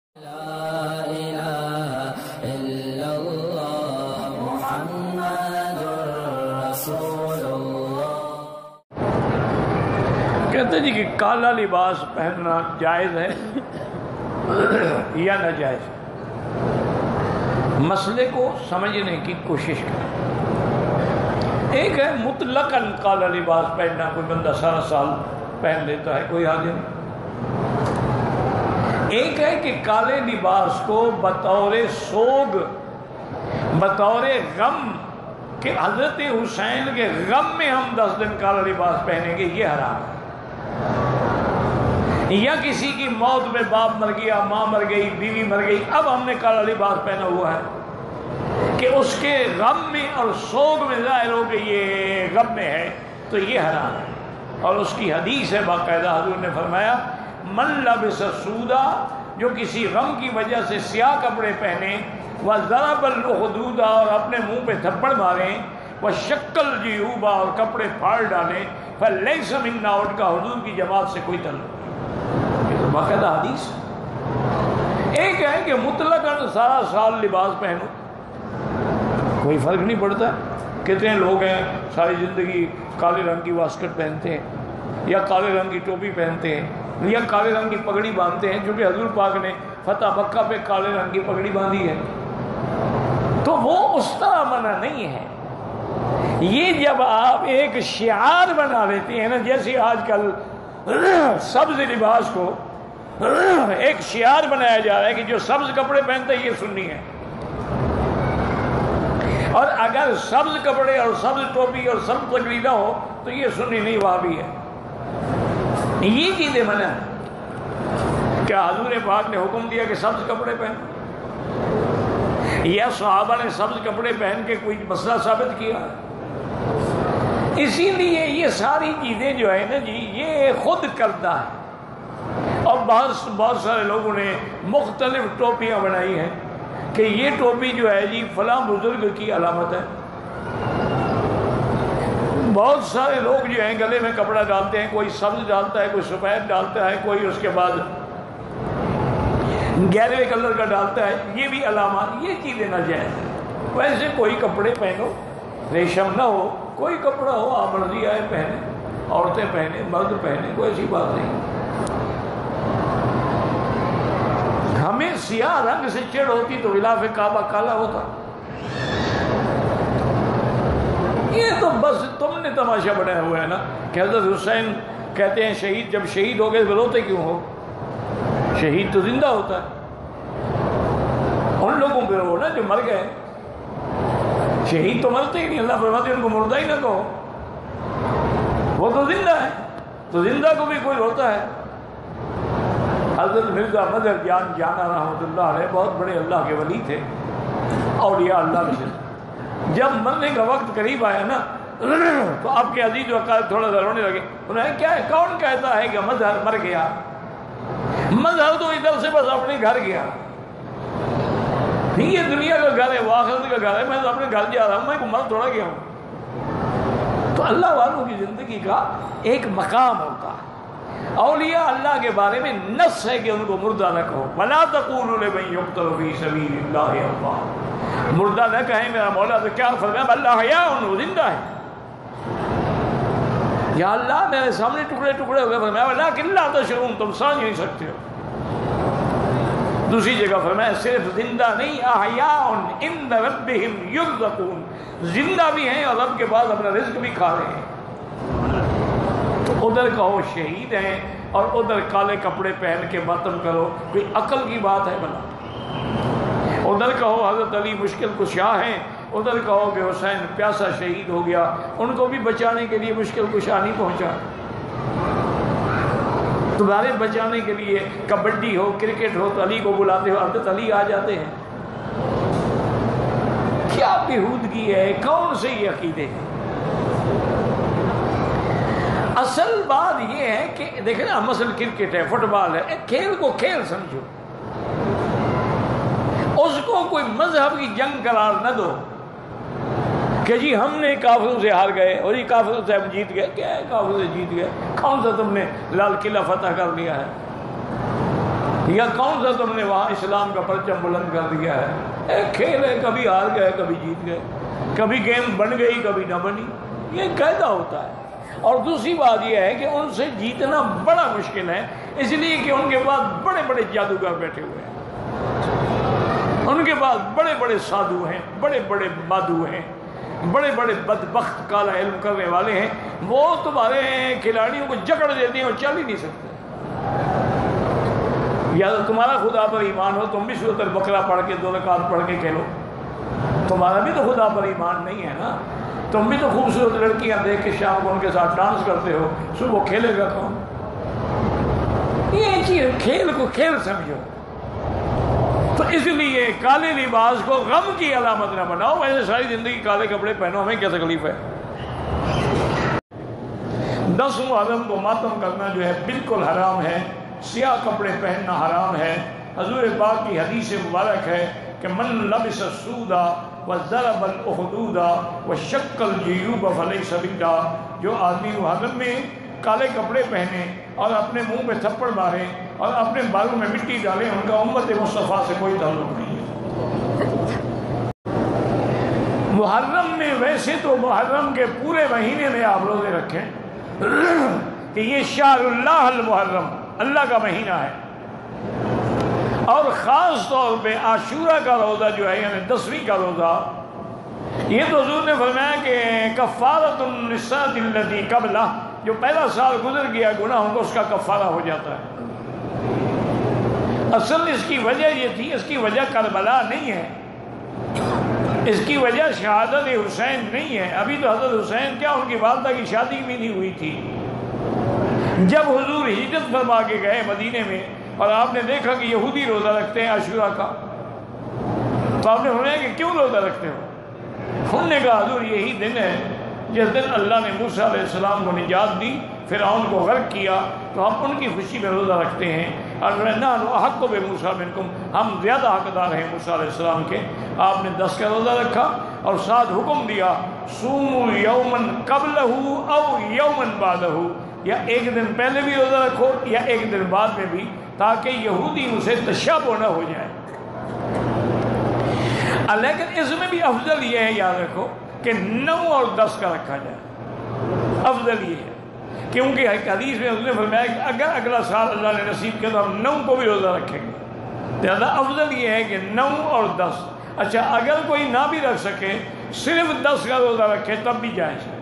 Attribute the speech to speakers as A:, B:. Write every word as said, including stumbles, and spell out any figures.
A: لا الہ الا اللہ محمد رسول اللہ۔
B: کہتے ہیں جی کہ کالا لباس پہننا جائز ہے یا ناجائز؟ مسئلے کو سمجھنے کی کوشش کریں۔ ایک ہے مطلقاً کالا لباس پہننا، کوئی بندہ سارا سال پہن لیتا ہے، کوئی حاجت نہیں۔ ایک ہے کہ کالے لباس کو بطور سوگ، بطور غم کہ حضرت حسین کے غم میں ہم دس دن کالا لباس پہنیں گے، یہ حرام ہے۔ یا کسی کی موت میں باپ مر گیا، ماں مر گئی، بیوی مر گئی، اب ہم نے کالا لباس پہنا ہوا ہے کہ اس کے غم میں اور سوگ میں ظاہر ہو کہ یہ غم میں ہے، تو یہ حرام ہے۔ اور اس کی حدیث ہے باقاعدہ، حضور نے فرمایا من لبس سودا، جو کسی غم کی وجہ سے سیاہ کپڑے پہنے، وضرب الخدود، اور اپنے منہ پہ تھپڑ ماریں، وشق الجیوب، اور کپڑے پھاڑ ڈالیں، فلیس منا، ان کا حضور کی جماعت سے کوئی تعلق نہیں۔ یہ تو باقاعدہ حدیث ہے۔ ایک ہے کہ مطلقاً سارا سال لباس پہنو، کوئی فرق نہیں پڑتا۔ کتنے لوگ ہیں ساری زندگی کالے رنگ کی واسکٹ پہنتے ہیں، یا کالے رنگ کی ٹوپی پہنتے ہیں، یا کالے رنگ کی پگڑی باندھتے ہیں، چونکہ حضور پاک نے فتح مکہ پہ کالے رنگ کی پگڑی باندھی ہے، تو وہ اس طرح منع نہیں ہے۔ یہ جب آپ ایک شعار بنا لیتے ہیں نا، جیسے آج کل سبز لباس کو ایک شعار بنایا جا رہا ہے کہ جو سبز کپڑے پہنتا ہے یہ سنی ہے، اور اگر سبز کپڑے اور سبز ٹوپی اور سبز پگڑی نہ ہو تو یہ سنی نہیں، وہابی ہے۔ یہ چیزیں منع ہے۔ کیا حضور پاک نے حکم دیا کہ سبز کپڑے پہنو؟ یا صحابہ نے سبز کپڑے پہن کے کوئی مسئلہ ثابت کیا؟ اسی لیے یہ ساری چیزیں جو ہے نا جی، یہ خود کردہ ہے۔ اور بہت بہت سارے لوگوں نے مختلف ٹوپیاں بنائی ہیں کہ یہ ٹوپی جو ہے جی فلاں بزرگ کی علامت ہے۔ بہت سارے لوگ جو ہیں گلے میں کپڑا ڈالتے ہیں، کوئی سبز ڈالتا ہے، کوئی سفید ڈالتا ہے، کوئی اس کے بعد گہرے کلر کا ڈالتا ہے، یہ بھی علامات، یہ چیزیں ناجائز ہیں۔ ویسے کوئی کپڑے پہنو، ریشم نہ ہو، کوئی کپڑا ہو، آپ مرضی آئے پہنے، عورتیں پہنے، مرد پہنے، کوئی ایسی بات نہیں۔ ہمیں سیاہ رنگ سے چڑ ہوتی تو غلاف کعبہ کالا ہوتا۔ یہ تو بس تم نے تماشا بنایا ہوا ہے نا کہ حضرت حسین کہتے ہیں شہید جب شہید ہو گئے تو روتے کیوں ہو؟ شہید تو زندہ ہوتا ہے، ان لوگوں پہ رو نا جو مر گئے، شہید تو مرتے ہی نہیں، اللہ فرماتے ان کو مردہ ہی نہ کہو، وہ تو زندہ ہے، تو زندہ کو بھی کوئی روتا ہے۔ حضرت مرزا مظہر جان جانا رحمۃ اللہ علیہ بہت بڑے اللہ کے ولی تھے، اولیاء اللہ میں سے۔ جب مرنے کا وقت قریب آیا نا تو آپ کے عزیز و اقارب تھوڑا سا رونے لگے۔ انہوں نے کیا ہے، کون کہتا ہے کہ مظہر مر گیا؟ مظہر تو ادھر سے بس اپنے گھر گیا، یہ دنیا کا گھر ہے، وہ آخرت کا گھر ہے، میں تو اپنے گھر جا رہا ہوں، میں مر تھوڑا گیا ہوں۔ تو اللہ والوں کی زندگی کا ایک مقام ہوتا ہے۔ اولیاء اللہ کے بارے میں نص ہے کہ ان کو مردہ نہ کہو، وَلَا تَقُولُوا لِمَن يُقْتَلُ فِي سَبِيلِ اللَّهِ أَمْوَاتٌ، مردہ نہ کہیں میرا مولا، تو کیا فرمایا؟ اللہ حیاء، وہ زندہ ہے۔ یا اللہ میرے سامنے ٹکڑے ٹکڑے ہوئے، فرمایا وَلَٰكِن لَا تَشْعُرُونَ، تم سمجھ نہیں سکتے ہو۔ دوسری جگہ فرمایا صرف زندہ نہیں، احیاء عند ربہم یرزقون، زندہ بھی ہیں اور رب کے پاس اپنا رزق بھی کھا رہے ہیں۔ تو ادھر کہو شہید ہیں اور ادھر کالے کپڑے پہن کے ماتم کرو، کوئی عقل کی بات ہے بنا؟ ادھر کہو حضرت علی مشکل کشا ہیں، ادھر کہو کہ حسین پیاسا شہید ہو گیا، ان کو بھی بچانے کے لیے مشکل کشا نہیں پہنچا۔ تمہارے بچانے کے لیے کبڈی ہو، کرکٹ ہو تو علی کو بلاتے ہو، حضرت علی آ جاتے ہیں۔ کیا بےہودگی ہے، کون سے یہ عقیدے ہیں؟ اصل بات یہ ہے کہ دیکھیں نا، مثلا کرکٹ ہے، فٹ بال ہے، کھیل کو کھیل سمجھو، اس کو کوئی مذہب کی جنگ قرار نہ دو کہ جی ہم نے کافروں سے ہار گئے اور یہ کافروں سے ہم جیت گئے۔ کیا ہے کافروں سے جیت گئے؟ کون سا تم نے لال قلعہ فتح کر لیا ہے؟ یا کون سا تم نے وہاں اسلام کا پرچم بلند کر دیا ہے؟ ایک کھیل ہے، کبھی ہار گئے کبھی جیت گئے، کبھی گیم بن گئی کبھی نہ بنی، یہ قاعدہ ہوتا ہے۔ اور دوسری بات یہ ہے کہ ان سے جیتنا بڑا مشکل ہے، اس لیے کہ ان کے پاس بڑے بڑے جادوگر بیٹھے ہوئے ہیں، ان کے پاس بڑے بڑے سادھو ہیں، بڑے بڑے مادھو ہیں، بڑے بڑے بدبخت کالا علم کرنے والے ہیں، وہ تمہارے کھلاڑیوں کو جکڑ دیتے ہیں اور چل ہی نہیں سکتے۔ یا تو تمہارا خدا پر ایمان ہو، تم بھی سورۃ البقرہ پڑھ کے دو رکعت پڑھ کے کھیلو، تمہارا بھی تو خدا پر ایمان نہیں ہے نا، تم بھی تو خوبصورت لڑکیاں دیکھ کے شام کو ان کے ساتھ ڈانس کرتے ہو، صبح کھیلے گا کون؟ یہ چیز کھیل کو کھیل سمجھو۔ تو اس لیے کالے لباس کو غم کی علامت نہ بناؤ، ویسے ساری زندگی کالے کپڑے پہنو، ہمیں کیا تکلیف ہے؟ دس محرم کو ماتم کرنا جو ہے بالکل حرام ہے، سیاہ کپڑے پہننا حرام ہے۔ حضور پاک کی حدیث مبارک ہے کہ من لبس السودا وضرب الاخدود وشق الجیوب فلیس منا، جو آدمی محرم میں کالے کپڑے پہنے اور اپنے منہ پہ تھپڑ مارے اور اپنے بالوں میں مٹی ڈالے، ان کا امت مصطفیٰ سے کوئی تعلق نہیں ہے۔ محرم میں ویسے تو محرم کے پورے مہینے میں آپ روزے رکھیں کہ یہ شہر اللہ المحرم، اللہ کا مہینہ ہے، اور خاص طور پہ عاشورہ کا روزہ جو ہے یعنی دسویں کا روزہ، یہ تو حضور نے فرمایا کہ کفارۃ النساء الذی قبلہ، جو پہلا سال گزر گیا گناہوں کو اس کا کفارہ ہو جاتا ہے۔ اصل اس کی وجہ یہ تھی، اس کی وجہ کربلا نہیں ہے، اس کی وجہ شہادت حسین نہیں ہے۔ ابھی تو حضرت حسین کیا ان کی والدہ کی شادی بھی نہیں ہوئی تھی۔ جب حضور ہجرت فرما کے گئے مدینے میں اور آپ نے دیکھا کہ یہودی روزہ رکھتے ہیں عاشورہ کا، تو آپ نے فرمایا کہ کیوں روزہ رکھتے ہو؟ انہوں نے کہا حضور یہی دن ہے جس دن اللہ نے موسیٰ علیہ السلام کو نجات دی، فرعون کو غرق کیا، تو ہم ان کی خوشی میں روزہ رکھتے ہیں، اور نحن احق بموسیٰ منکم، ہم زیادہ حقدار ہیں موسیٰ علیہ السلام کے۔ آپ نے دس کا روزہ رکھا اور ساتھ حکم دیا صوموا یومن قبلہ او یومن بعدہ، یا ایک دن پہلے بھی روزہ رکھو یا ایک دن بعد میں بھی، تاکہ یہودی اسے تشابہ نہ ہو جائے۔ لیکن اس میں بھی افضل یہ ہے، یاد رکھو کہ نو اور دس کا رکھا جائے، افضل یہ ہے، کیونکہ حدیث میں اس نے فرمایا کہ اگر اگلا سال اللہ نے نصیب کیا تو ہم نو کو بھی روزہ رکھیں گے، زیادہ افضل یہ ہے کہ نو اور دس۔ اچھا اگر کوئی نہ بھی رکھ سکے، صرف دس کا روزہ رکھے تب بھی جائز ہے۔